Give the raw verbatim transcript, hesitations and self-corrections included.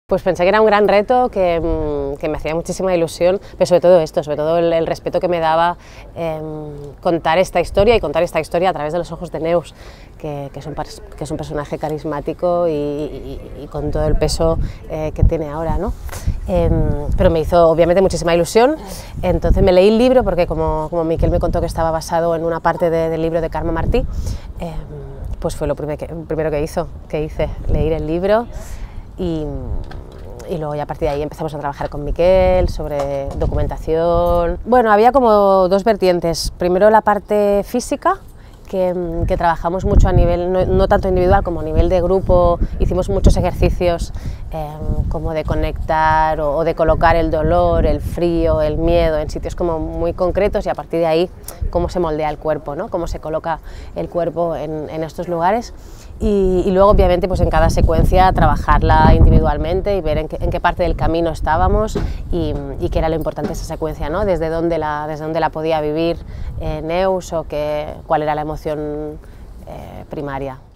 Pues pensé que era un gran reto, que, que me hacía muchísima ilusión, pero sobre todo esto, sobre todo el, el respeto que me daba eh, contar esta historia y contar esta historia a través de los ojos de Neus, que, que, es, un, que es un personaje carismático y, y, y con todo el peso eh, que tiene ahora, ¿no? Eh, pero me hizo obviamente muchísima ilusión, entonces me leí el libro porque como, como Miquel me contó que estaba basado en una parte de, del libro de Carme Martí, eh, pues fue lo primer que, primero que, hizo, que hice, leer el libro. Y, y luego ya a partir de ahí empezamos a trabajar con Miquel sobre documentación. Bueno, había como dos vertientes. Primero la parte física, que, que trabajamos mucho a nivel, no, no tanto individual como a nivel de grupo. Hicimos muchos ejercicios eh, como de conectar o, o de colocar el dolor, el frío, el miedo en sitios como muy concretos y a partir de ahí cómo se moldea el cuerpo, ¿no? Cómo se coloca el cuerpo en, en estos lugares. Y, y luego obviamente pues en cada secuencia trabajarla individualmente y ver en qué, en qué parte del camino estábamos y, y qué era lo importante de esa secuencia, ¿no? Desde dónde la, desde dónde la podía vivir eh, Neus o que, cuál era la emoción eh, primaria.